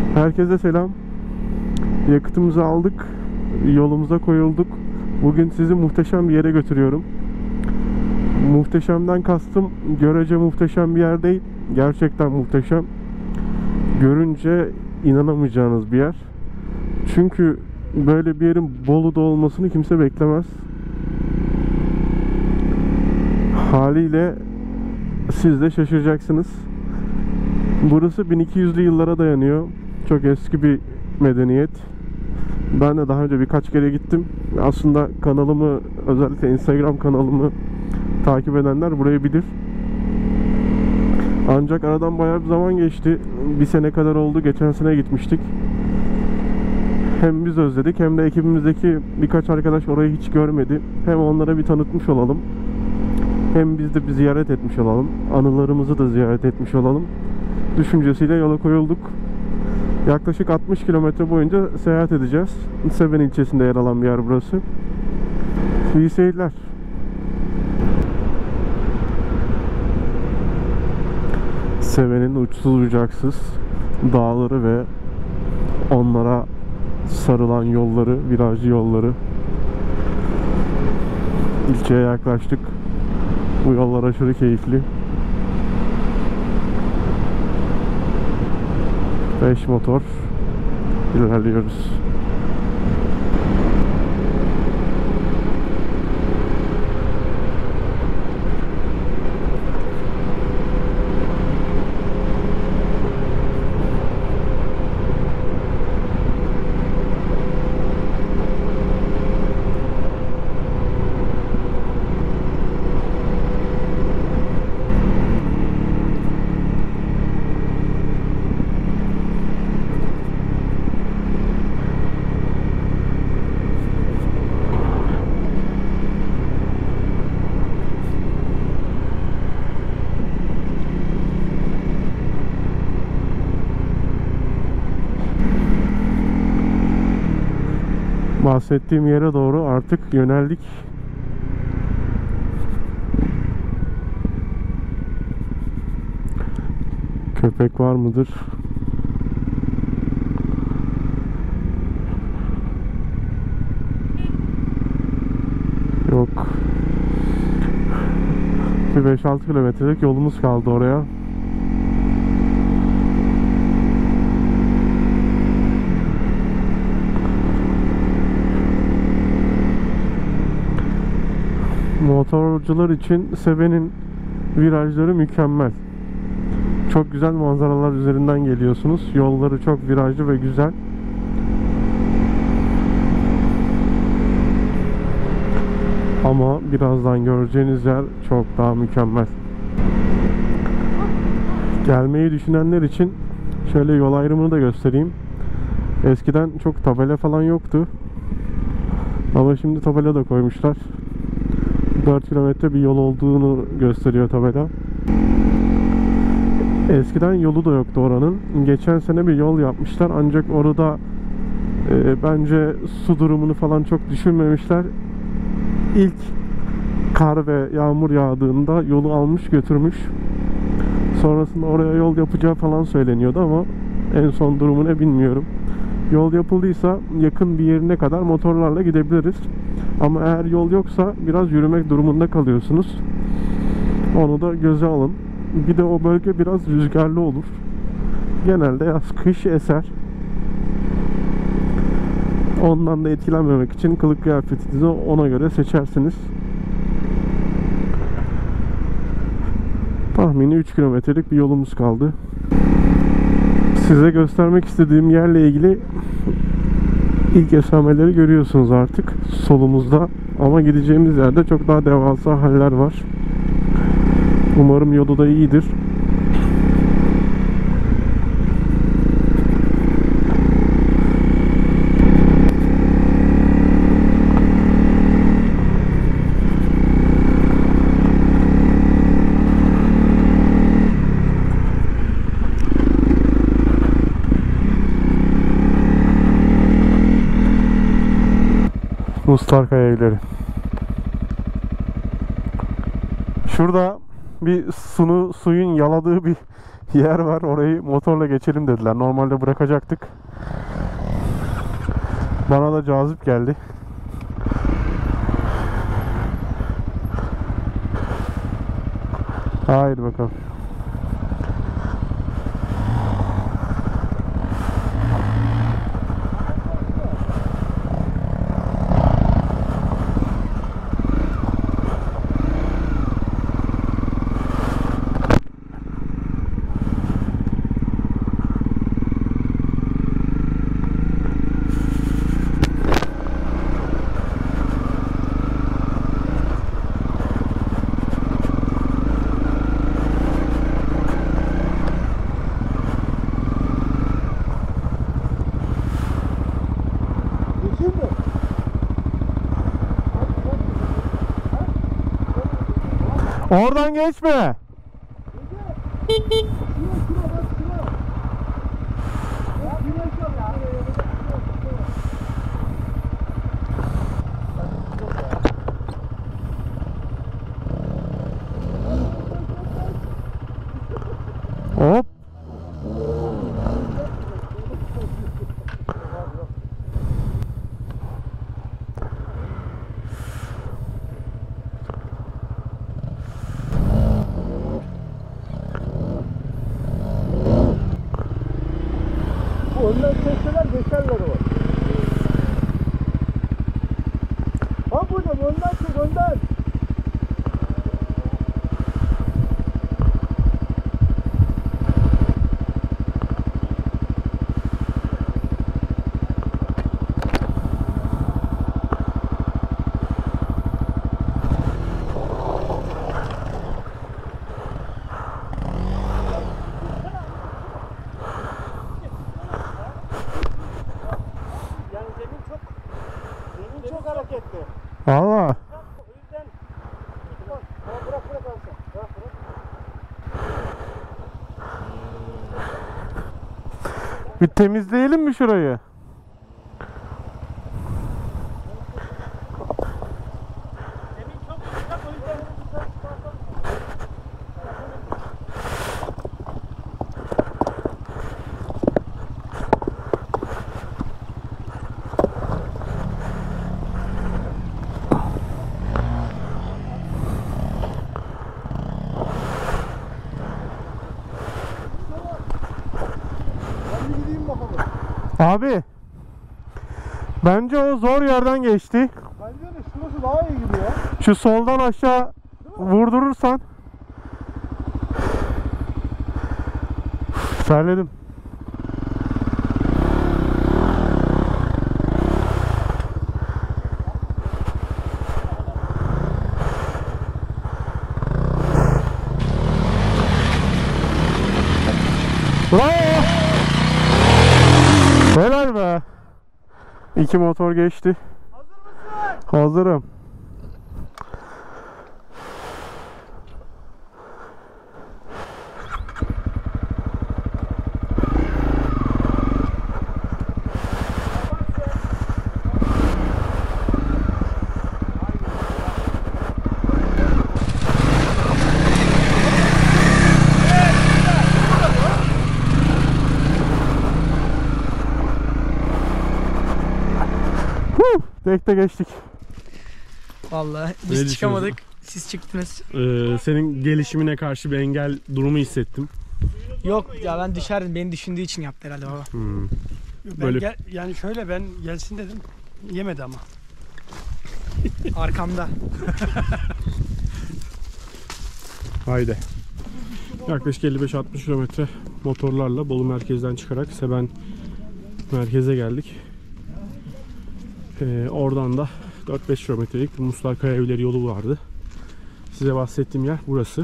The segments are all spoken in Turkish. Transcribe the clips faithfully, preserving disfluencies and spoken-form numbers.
Herkese selam. Yakıtımızı aldık. Yolumuza koyulduk. Bugün sizi muhteşem bir yere götürüyorum. Muhteşemden kastım görece muhteşem bir yer değil. Gerçekten muhteşem. Görünce inanamayacağınız bir yer. Çünkü böyle bir yerin Bolu'da olmasını kimse beklemez. Haliyle siz de şaşıracaksınız. Burası bin iki yüzlü yıllara dayanıyor. Çok eski bir medeniyet. Ben de daha önce birkaç kere gittim. Aslında kanalımı, özellikle Instagram kanalımı takip edenler burayı bilir. Ancak aradan bayağı bir zaman geçti. Bir sene kadar oldu. Geçen sene gitmiştik. Hem biz özledik hem de ekibimizdeki birkaç arkadaş orayı hiç görmedi. Hem onlara bir tanıtmış olalım. Hem biz de bir ziyaret etmiş olalım. Anılarımızı da ziyaret etmiş olalım düşüncesiyle yola koyulduk. Yaklaşık altmış kilometre boyunca seyahat edeceğiz. Seven ilçesinde yer alan bir yer burası. İyi seyirler. Seven'in uçsuz bucaksız dağları ve onlara sarılan yolları, virajlı yolları. İlçeye yaklaştık. Bu yollar aşırı keyifli. beş motor ilerliyoruz. Bahsettiğim yere doğru artık yöneldik. Köpek var mıdır? Yok. Bir beş altı kilometrelik yolumuz kaldı oraya. Motorcular için Seven'in virajları mükemmel. Çok güzel manzaralar üzerinden geliyorsunuz. Yolları çok virajlı ve güzel. Ama birazdan göreceğiniz yer çok daha mükemmel. Gelmeyi düşünenler için şöyle yol ayrımını da göstereyim. Eskiden çok tabela falan yoktu. Ama şimdi tabela da koymuşlar. dört kilometre bir yol olduğunu gösteriyor tabela. Eskiden yolu da yoktu oranın. Geçen sene bir yol yapmışlar ancak orada e, bence su durumunu falan çok düşünmemişler. İlk kar ve yağmur yağdığında yolu almış götürmüş. Sonrasında oraya yol yapacağı falan söyleniyordu ama en son durumu ne bilmiyorum. Yol yapıldıysa yakın bir yerine kadar motorlarla gidebiliriz. Ama eğer yol yoksa biraz yürümek durumunda kalıyorsunuz. Onu da göze alın. Bir de o bölge biraz rüzgarlı olur. Genelde yaz kış eser. Ondan da etkilenmemek için kılık kıyafetinizi ona göre seçersiniz. Tahmini üç kilometrelik bir yolumuz kaldı. Size göstermek istediğim yerle ilgili ilk esameleri görüyorsunuz artık solumuzda. Ama gideceğimiz yerde çok daha devasa haller var. Umarım yolu da iyidir. Mustarka evleri. Şurada bir sunu suyun yaladığı bir yer var, orayı motorla geçelim dediler. Normalde bırakacaktık. Bana da cazip geldi. Haydi bakalım. Oradan geçme. Hop. Önden çekseler geçerler o. Ha hocam önden çek önden. Çok hareketli. Valla. O yüzden bırak bırak bırak alsın. Bırak bırak. Bir temizleyelim mi şurayı? Zemin çok sıcak o yüzden. Abi. Bence o zor yerden geçti. Bence de şurası daha iyi gibi ya. Şu soldan aşağı vurdurursan. Terledim. Bravo. Helal be. İki motor geçti. Hazır mısın? Hazırım. Tekte geçtik. Vallahi Ne biz çıkamadık. Siz çıktınız. Ee, senin gelişimine karşı bir engel durumu hissettim. Yok ya, ben düşerdim. Beni düşündüğü için yaptı herhalde baba. Hmm. Ben Böyle- gel, yani şöyle ben gelsin dedim. Yemedi ama. Arkamda. Haydi. Yaklaşık elli beş altmış kilometre motorlarla Bolu merkezden çıkarak Seben merkeze geldik. Ee, oradan da dört beş kilometrelik Muslar Kaya Evleri yolu vardı. Size bahsettiğim yer burası.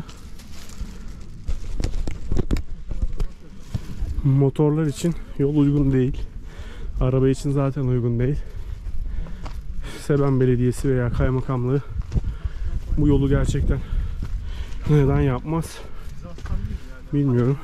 Motorlar için yol uygun değil. Araba için zaten uygun değil. Seben Belediyesi veya Kaymakamlığı bu yolu gerçekten neden yapmaz bilmiyorum.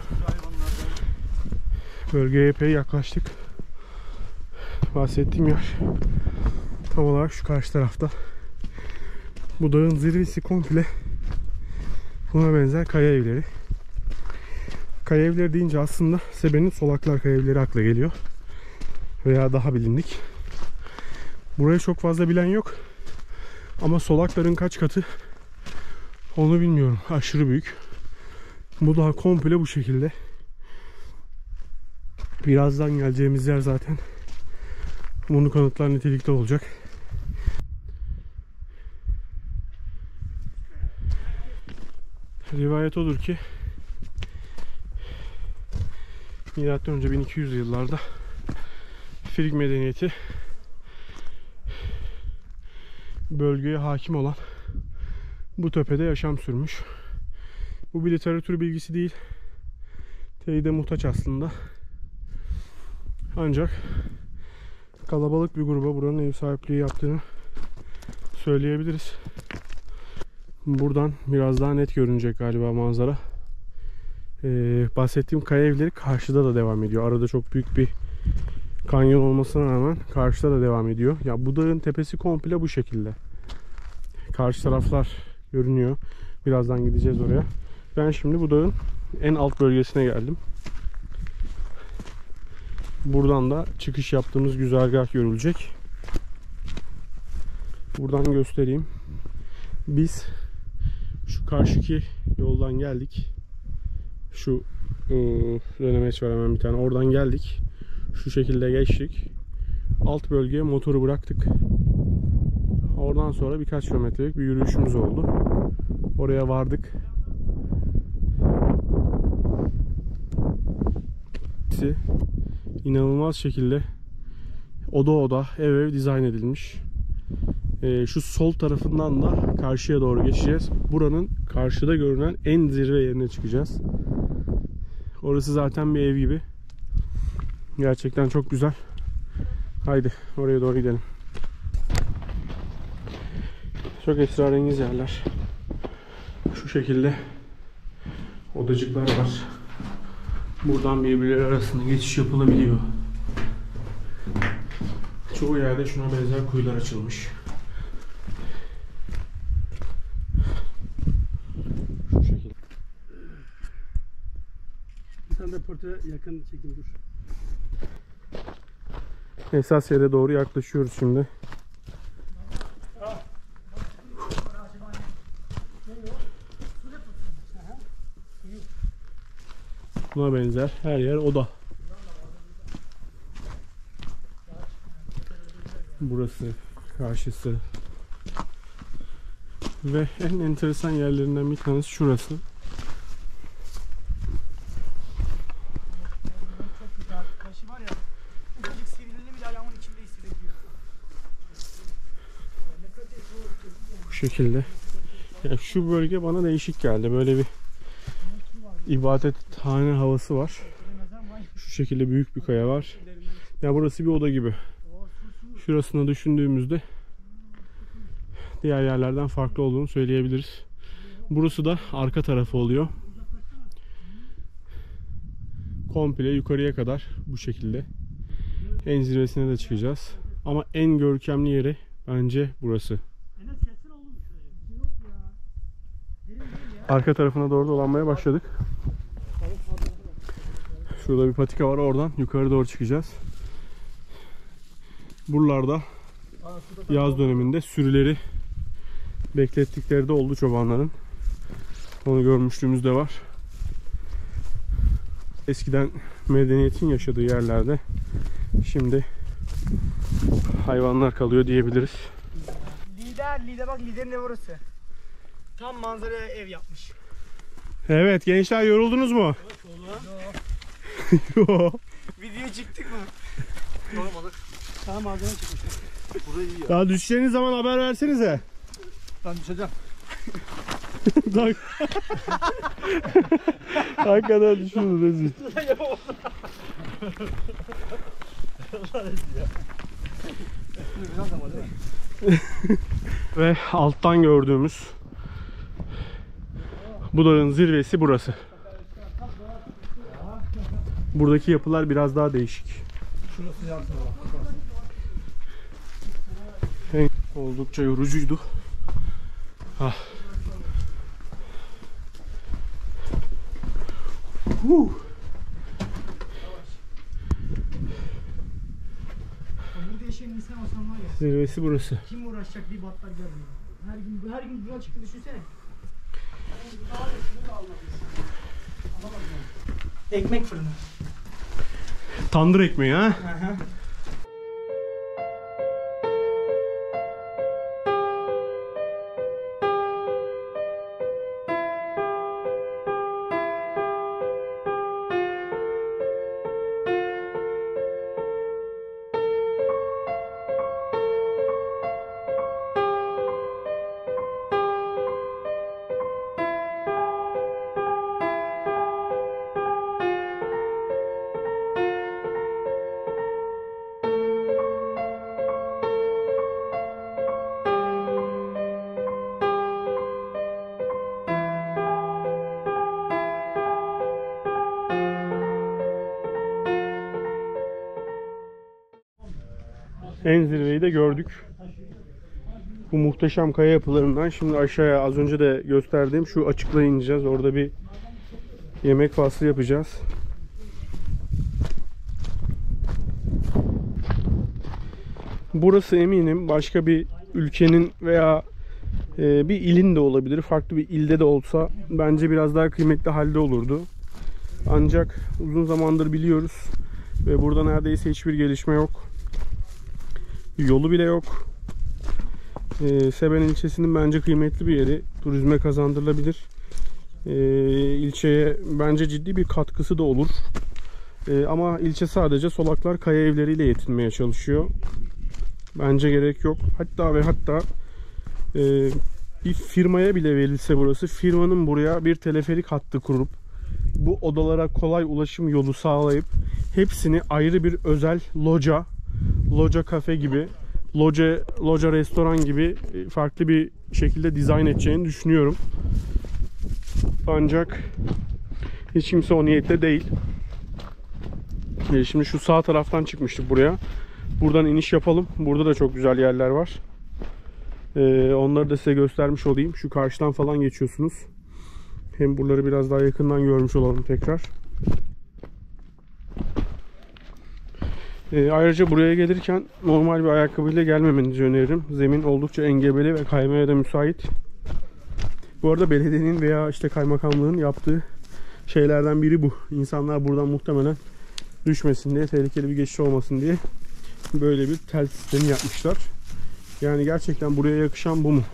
Bölgeye epey yaklaştık. Bahsettiğim yer tam olarak şu karşı tarafta. Bu dağın zirvesi komple buna benzer kaya evleri. Kaya evleri deyince aslında Sebe'nin Solaklar Kaya evleri akla geliyor. Veya daha bilindik. Burayı çok fazla bilen yok. Ama Solakların kaç katı onu bilmiyorum. Aşırı büyük. Bu daha komple bu şekilde. Birazdan geleceğimiz yer zaten bunu kanıtlar nitelikte olacak. Rivayet odur ki milattan önce bin iki yüzlü yıllarda Frig medeniyeti bölgeye hakim olan bu tepede yaşam sürmüş. Bu bir literatür bilgisi değil. Teyide muhtaç aslında. Ancak kalabalık bir gruba buranın ev sahipliği yaptığını söyleyebiliriz. Buradan biraz daha net görünecek galiba manzara. Ee, bahsettiğim kaya evleri karşıda da devam ediyor. Arada çok büyük bir kanyon olmasına rağmen karşıda da devam ediyor. Ya bu dağın tepesi komple bu şekilde. Karşı taraflar görünüyor. Birazdan gideceğiz oraya. Ben şimdi bu dağın en alt bölgesine geldim. Buradan da çıkış yaptığımız güzergah görülecek. Buradan göstereyim. Biz şu karşıki yoldan geldik. Şu dönemeç var hemen bir tane. Oradan geldik. Şu şekilde geçtik. Alt bölgeye motoru bıraktık. Oradan sonra birkaç kilometrelik bir yürüyüşümüz oldu. Oraya vardık. İnanılmaz şekilde oda oda, ev ev dizayn edilmiş. Ee, şu sol tarafından da karşıya doğru geçeceğiz. Buranın karşıda görünen en zirve yerine çıkacağız. Orası zaten bir ev gibi. Gerçekten çok güzel. Haydi oraya doğru gidelim. Çok esrarengiz yerler. Şu şekilde odacıklar var. Buradan birbirleri arasında geçiş yapılabiliyor. Çoğu yerde şuna benzer kuyular açılmış. Şu şekilde. Sen de portre yakın çekim dur. Esas yere doğru yaklaşıyoruz şimdi. Buna benzer her yer oda. Burası, karşısı. Ve en enteresan yerlerinden bir tanesi şurası. Taşı var ya, ufacık sivrilini bile ayağımın içinde hissedebiliyor. Bu şekilde. Ya şu bölge bana değişik geldi. Böyle bir ibadethane havası var. Şu şekilde büyük bir kaya var. Ya burası bir oda gibi. Şurasını düşündüğümüzde diğer yerlerden farklı olduğunu söyleyebiliriz. Burası da arka tarafı oluyor. Komple yukarıya kadar bu şekilde. En zirvesine de çıkacağız. Ama en görkemli yeri bence burası. Arka tarafına doğru dolanmaya başladık. Şurada bir patika var, oradan yukarı doğru çıkacağız. Buralarda yaz döneminde sürüleri beklettikleri de oldu çobanların. Onu görmüşlüğümüz de var. Eskiden medeniyetin yaşadığı yerlerde şimdi hayvanlar kalıyor diyebiliriz. Lider, lider bak liderin evi orası. Tam manzaraya ev yapmış. Evet gençler, yoruldunuz mu? Yo. Yo. Video çıktık mı? Olmadık. Sana malzeme çıkmış. Burayı iyi ya. Daha düşeceğiniz zaman haber versenize. Ben düşeceğim. Bak. Hakikaten düşündü rezil. Ve alttan gördüğümüz bu dağın zirvesi burası. Buradaki yapılar biraz daha değişik. Şurası yansın. Oldukça yorucuydu. Ah. Huh. Burada yaşayan insan olsam var ya. Zirvesi burası. Kim uğraşacak bir batlar görmüyor. Her gün her gün buna çıktı düşünsene. Ekmek fırını. Tandır ekmeği ha. Aha. En zirveyi de gördük. Bu muhteşem kaya yapılarından şimdi aşağıya az önce de gösterdiğim şu açıklığa ineceğiz. Orada bir yemek faslı yapacağız. Burası eminim başka bir ülkenin veya e, bir ilin de olabilir. Farklı bir ilde de olsa bence biraz daha kıymetli halde olurdu. Ancak uzun zamandır biliyoruz ve burada neredeyse hiçbir gelişme yok. Yolu bile yok. Ee, Seben ilçesinin bence kıymetli bir yeri. Turizme kazandırılabilir. Ee, ilçeye bence ciddi bir katkısı da olur. Ee, ama ilçe sadece Solaklar Kaya Evleriyle yetinmeye çalışıyor. Bence gerek yok. Hatta ve hatta e, bir firmaya bile verilse burası, firmanın buraya bir teleferik hattı kurup bu odalara kolay ulaşım yolu sağlayıp hepsini ayrı bir özel loca, loca kafe gibi, loca, loca restoran gibi farklı bir şekilde dizayn edeceğini düşünüyorum. Ancak hiç kimse o niyette değil. Şimdi şu sağ taraftan çıkmıştık buraya. Buradan iniş yapalım. Burada da çok güzel yerler var. Ee, onları da size göstermiş olayım. Şu karşıdan falan geçiyorsunuz. Hem buraları biraz daha yakından görmüş olalım tekrar. Ee, ayrıca buraya gelirken normal bir ayakkabıyla gelmemenizi öneririm. Zemin oldukça engebeli ve kaymaya da müsait. Bu arada belediyenin veya işte kaymakamlığın yaptığı şeylerden biri bu. İnsanlar buradan muhtemelen düşmesin diye, tehlikeli bir geçiş olmasın diye böyle bir tel sistemi yapmışlar. Yani gerçekten buraya yakışan bu mu?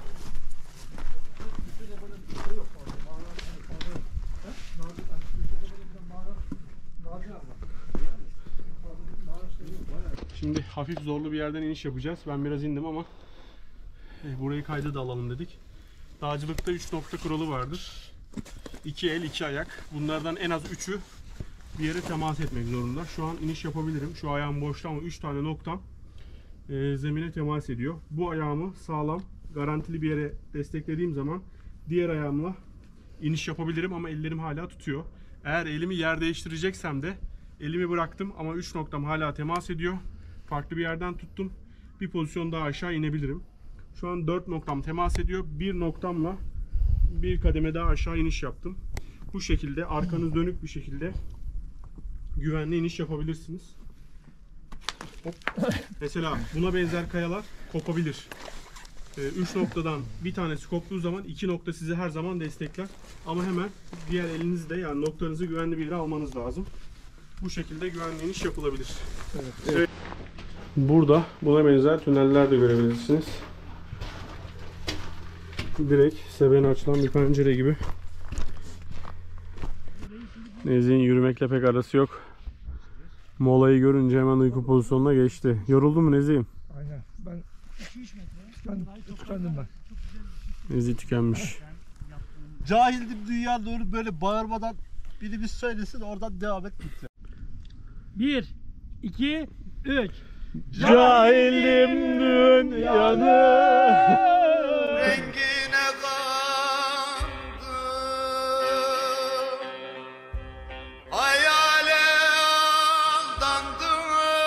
Şimdi hafif zorlu bir yerden iniş yapacağız. Ben biraz indim ama burayı kayda da alalım dedik. Dağcılıkta üç nokta kuralı vardır. iki el, iki ayak. Bunlardan en az üçü bir yere temas etmek zorunda. Şu an iniş yapabilirim. Şu ayağım boşta ama üç tane noktam e, zemine temas ediyor. Bu ayağımı sağlam, garantili bir yere desteklediğim zaman diğer ayağımla iniş yapabilirim ama ellerim hala tutuyor. Eğer elimi yer değiştireceksem de elimi bıraktım ama üç noktam hala temas ediyor. Farklı bir yerden tuttum. Bir pozisyon daha aşağı inebilirim. Şu an dört noktam temas ediyor. Bir noktamla bir kademe daha aşağı iniş yaptım. Bu şekilde arkanız dönük bir şekilde güvenli iniş yapabilirsiniz. Hop. Mesela buna benzer kayalar kopabilir. üç noktadan bir tanesi koptuğu zaman iki nokta sizi her zaman destekler. Ama hemen diğer elinizle, yani noktanızı güvenli bir yere almanız lazım. Bu şekilde güvenli iniş yapılabilir. Evet, evet. Burada buna benzer tüneller de görebilirsiniz. Direkt sebene açılan bir pencere gibi. Nezih'in yürümekle pek arası yok. Molayı görünce hemen uyku pozisyonuna geçti. Yoruldun mu Nezih'im? Aynen. Ben ben tıkandım ben. Nezih tükenmiş. Cahildim dünya doğru böyle bağırmadan biri bir söylesin, oradan devam et lütfen. bir, iki, üç. Cahildim dünyanın Rengine kandım, hayale aldandım,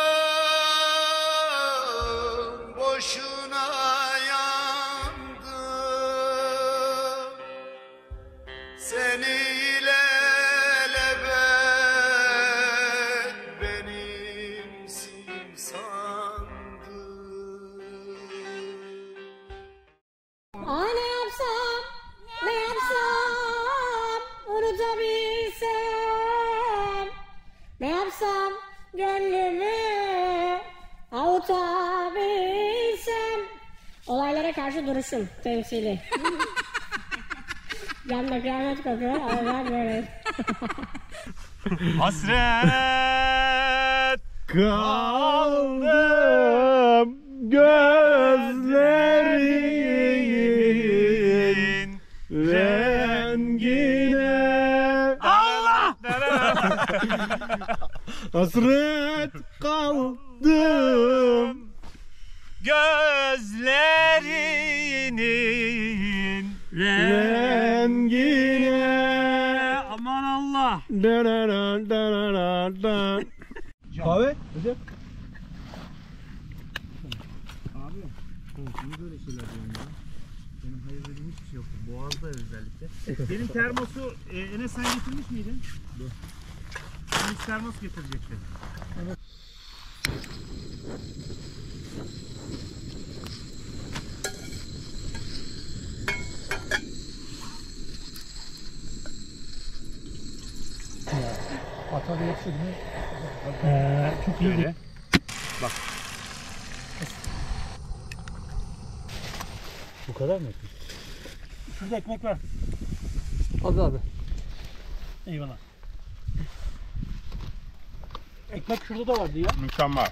boşuna yandım. Seni ilelebet gönlümü avutabilsem. Olaylara karşı duruşum temsili. Yanında kıyamet kokuyor ama ben böyle. Hasret kaldım gözlerin rengine. Allah! Hasret kaldım gözlerinin rengine. Aman Allah. Kahve. Recep. Benim hayır dediğim hiçbir şey yoktu. Boğaz'da özellikle. Benim termosu e, Enes sen getirmiş miydin? Dur. Enes termos getirecekti. Atada yetişti değil mi? Ee, çok iyi. Öyle. Bak. Bu kadar mı? Şurada ekmek var. Abi abi. Eyvallah. Ekmek şurada da vardı ya. Mükemmel.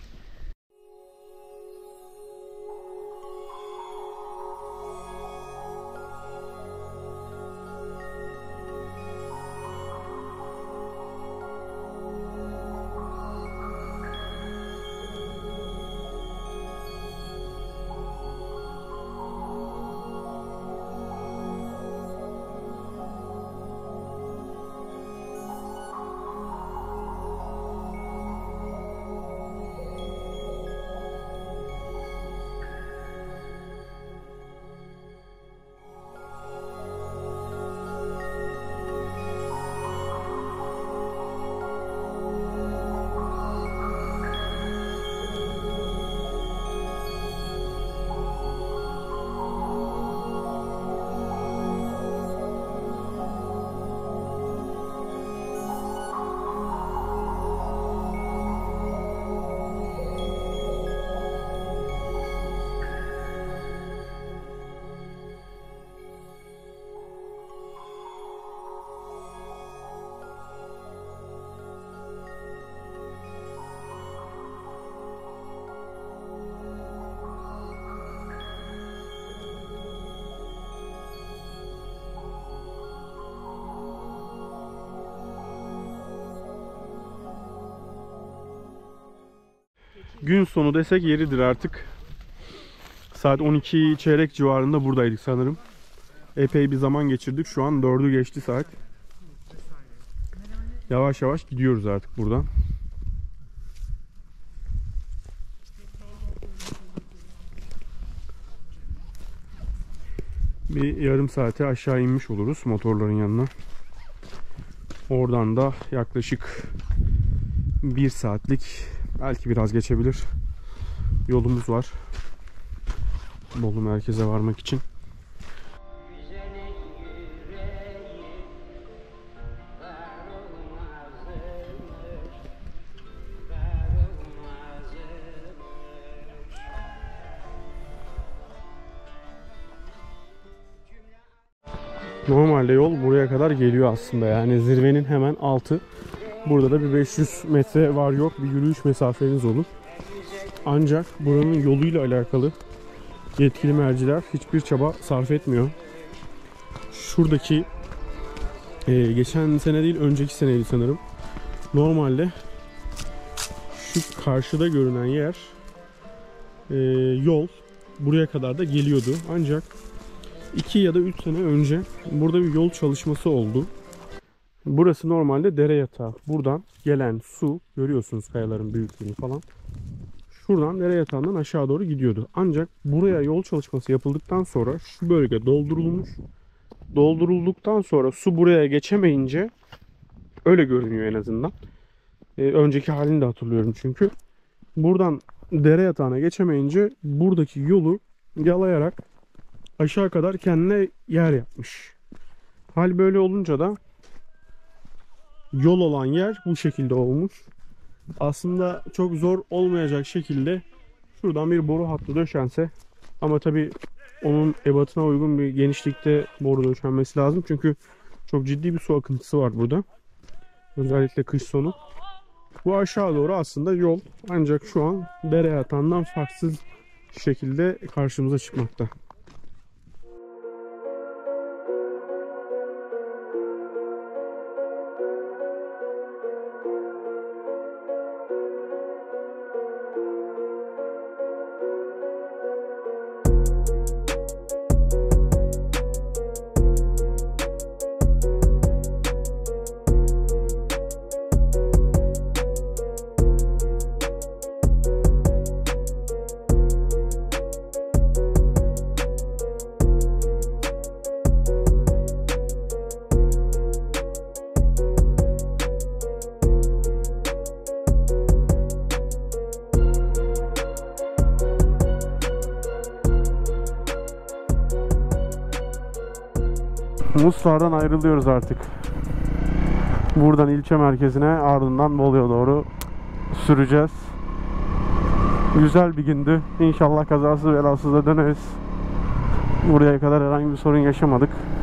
Gün sonu desek yeridir artık. Saat on iki çeyrek civarında buradaydık sanırım. Epey bir zaman geçirdik. Şu an dördü geçti saat. Yavaş yavaş gidiyoruz artık buradan. Bir yarım saate aşağı inmiş oluruz motorların yanına. Oradan da yaklaşık bir saatlik, belki biraz geçebilir, yolumuz var Bolu merkeze varmak için. Normalde yol buraya kadar geliyor aslında, yani zirvenin hemen altı. Burada da bir beş yüz metre var yok bir yürüyüş mesafeniz olur. Ancak buranın yoluyla alakalı yetkili merciler hiçbir çaba sarf etmiyor. Şuradaki e, geçen sene değil önceki seneydi sanırım. Normalde şu karşıda görünen yer e, yol buraya kadar da geliyordu. Ancak iki ya da üç sene önce burada bir yol çalışması oldu. Burası normalde dere yatağı. Buradan gelen su, görüyorsunuz kayaların büyüklüğünü falan. Şuradan dere yatağından aşağı doğru gidiyordu. Ancak buraya yol çalışması yapıldıktan sonra şu bölge doldurulmuş. Doldurulduktan sonra su buraya geçemeyince, öyle görünüyor en azından. Ee, önceki halini de hatırlıyorum çünkü. Buradan dere yatağına geçemeyince buradaki yolu yalayarak aşağı kadar kendine yer yapmış. Hal böyle olunca da yol olan yer bu şekilde olmuş. aslında çok zor olmayacak şekilde şuradan bir boru hattı döşense, ama tabi onun ebatına uygun bir genişlikte boru döşenmesi lazım. Çünkü çok ciddi bir su akıntısı var burada. Özellikle kış sonu. Bu aşağı doğru aslında yol, ancak şu an dere yatağından farksız şekilde karşımıza çıkmakta. Muslar'dan ayrılıyoruz artık. Buradan ilçe merkezine, ardından Bolu'ya doğru süreceğiz. Güzel bir gündü. İnşallah kazasız belasız da döneriz. Buraya kadar herhangi bir sorun yaşamadık.